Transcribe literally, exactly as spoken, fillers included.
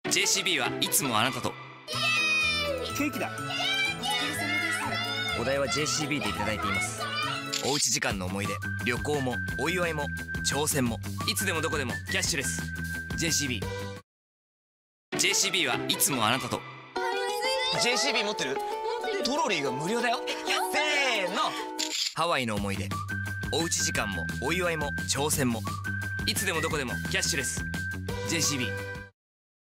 ジェイシービー はいつもあなたと。 ケーキだ。 お代は ジェイシービー でいただいています。おうち時間の思い出、旅行もお祝いも挑戦もいつでもどこでもキャッシュレス。 ジェイシービー ジェイシービー はいつもあなたと。 ジェイシービー 持ってる？トロリーが無料だよ。せーの。ハワイの思い出、おうち時間もお祝いも挑戦もいつでもどこでもキャッシュレス。 ジェイシービー